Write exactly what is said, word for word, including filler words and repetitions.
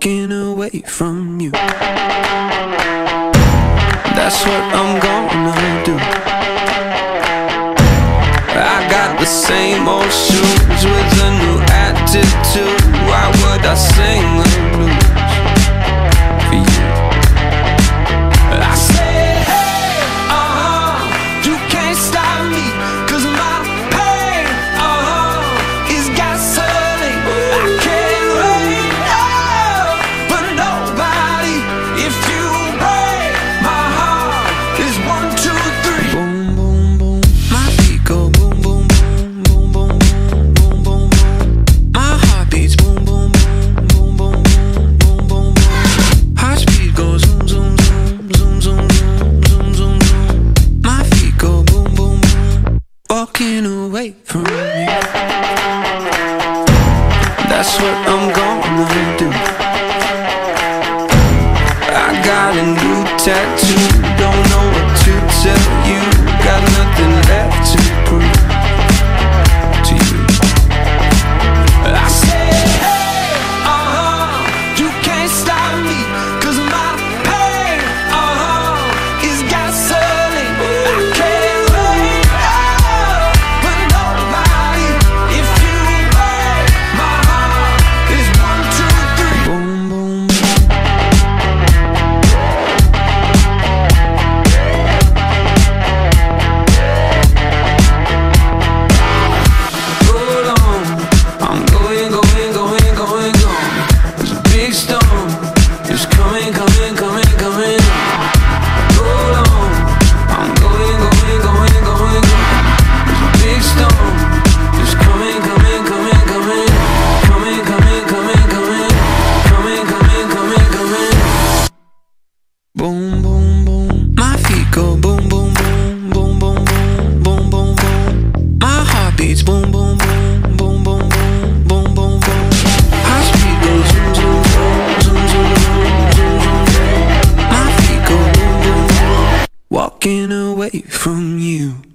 walking away from you. That's what I'm gonna do. I got the same old shoes with a new attitude. Why would I sing the blues for you? I said, hey, uh-huh, you can't stop me, 'cause my pain, uh-huh, is gasoline. I can't wait, oh, but nobody. If you break my heart, it's one, two, three. Boom, boom, boom. My feet go boom, boom, boom, boom, boom, boom, boom, boom, boom. My heart beats boom, boom, boom, boom, boom, boom, boom, boom, boom. Heart speed goes zoom, zoom, zoom, zoom, zoom, zoom, zoom, zoom, zoom. My feet go boom, boom, boom, walking away from you. That's what I'm gonna do. I got a new tattoo, don't know what to tell you. Got nothing left to prove to you. I said, hey, uh-huh, you can't stop me, 'cause my pain, uh-huh, is gasoline. I can't wait, oh, but nobody. If you break my heart, it's one, two, three. Boom, boom, boom. Hold on, I'm going, going, going, going, going. There's a big storm, it's coming, coming, coming, coming. Hold on, I'm going, going, going, going, going. There's a big storm, it's coming, coming, coming, coming. Coming, coming, coming, coming. Coming, coming, coming, coming. Boom, boom, boom. My feet go boom, boom, boom, boom, boom, boom, boom, boom, boom. My heart beats boom, boom, boom, boom, boom, boom, boom, boom, boom. Heart speed goes zoom, zoom, zoom, zoom, zoom, zoom, zoom, zoom. My feet go boom, boom, boom, walking away from you.